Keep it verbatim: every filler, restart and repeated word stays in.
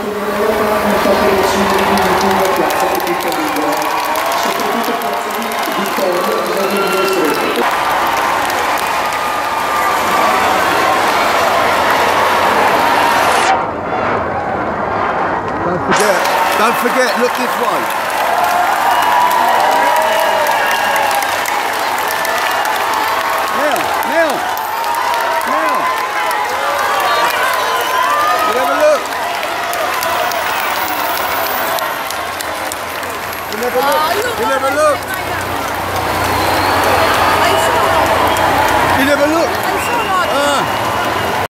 Don't forget, don't forget, look this way. Now, now, now. You never look. You never look. You never look. You never look.